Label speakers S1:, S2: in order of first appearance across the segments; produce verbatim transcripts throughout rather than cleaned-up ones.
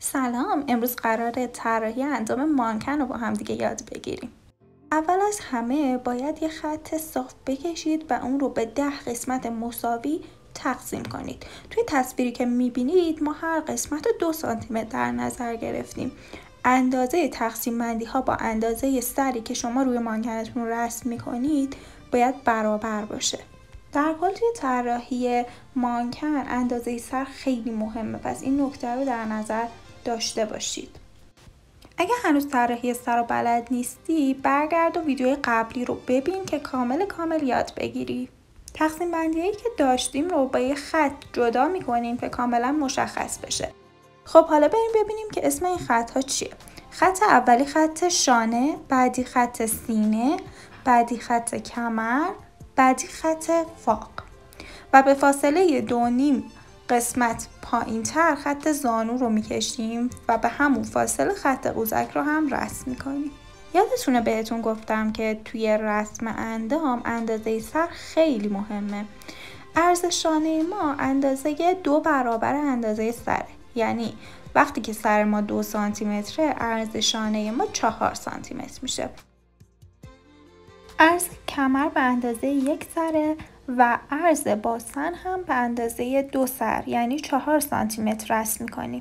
S1: سلام، امروز قراره طراحی اندام مانکن رو با هم دیگه یاد بگیریم. اول از همه باید یه خط صاف بکشید و اون رو به ده قسمت مساوی تقسیم کنید. توی تصویری که میبینید ما هر قسمت رو دو سانتی متر در نظر گرفتیم. اندازه تقسیم بندی ها با اندازه سری که شما روی مانکنتون رسم میکنید باید برابر باشه. در کل توی طراحی مانکن اندازه سر خیلی مهمه، پس این نکته رو در نظر داشته باشید. اگه هنوز طراحی سر رو بلد نیستی برگرد و ویدیوی قبلی رو ببین که کامل کامل یاد بگیری. تقسیم بندی هایی که داشتیم رو با یه خط جدا میکنیم که کاملا مشخص بشه. خب حالا بریم ببینیم که اسم این خط ها چیه. خط اولی خط شانه، بعدی خط سینه، بعدی خط کمر، بعدی خط فاق و به فاصله دو نیم قسمت پایین تر خط زانو رو میکشیم و به همون فاصله خط قوزک رو هم رسم میکنیم. یادتونه بهتون گفتم که توی رسم اندام اندازه سر خیلی مهمه. عرض شانه ما اندازه دو برابر اندازه سره، یعنی وقتی که سر ما دو سانتی متره عرض شانه ما چهار سانتی متر میشه. عرض کمر به اندازه یک سره و عرض باسن هم به اندازه دو سر، یعنی چهار سانتی متر رسم میکنیم.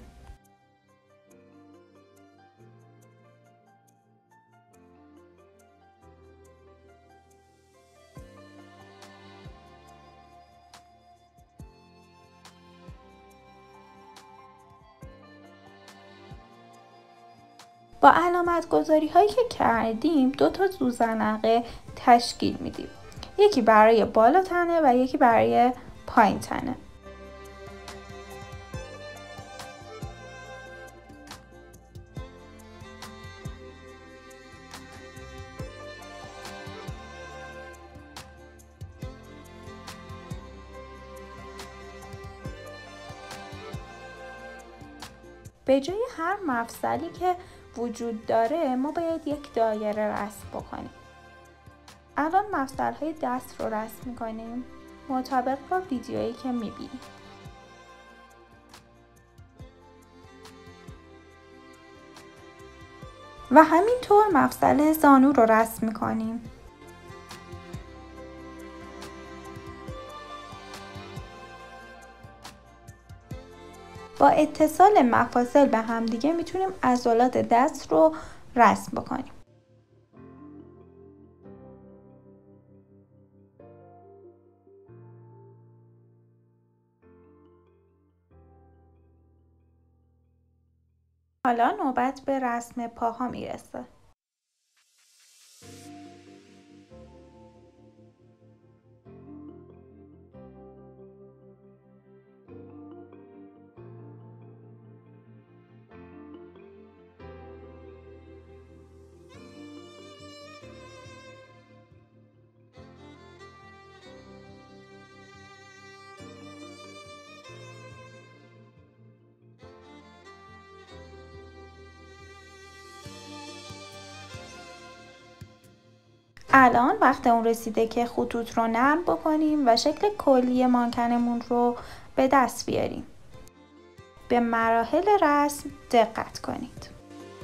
S1: با علامت گذاری هایی که کردیم دو تا زوزنقه تشکیل میدیم. یکی برای بالا تنه و یکی برای پایین تنه. به جای هر مفصلی که وجود داره ما باید یک دایره رسم بکنیم. الان مفصل های دست رو رسم میکنیم مطابق با ویدیویی که میبینید. و همینطور مفصل زانو رو رسم میکنیم. با اتصال مفاصل به همدیگه میتونیم عضلات دست رو رسم بکنیم. حالا نوبت به رسم پاها میرسه. الان وقت اون رسیده که خطوط رو نرم بکنیم و شکل کلی مانکنمون رو به دست بیاریم. به مراحل رسم دقت کنید.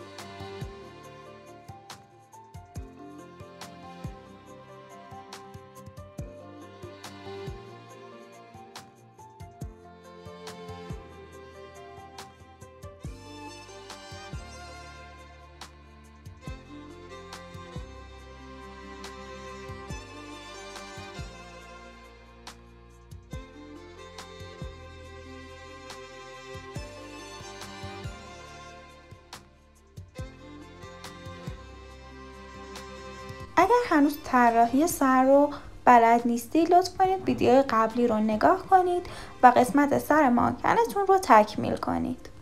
S1: اگر هنوز طراحی سر رو بلد نیستی لطف کنید ویدیوی قبلی رو نگاه کنید و قسمت سر مانکنتون رو تکمیل کنید.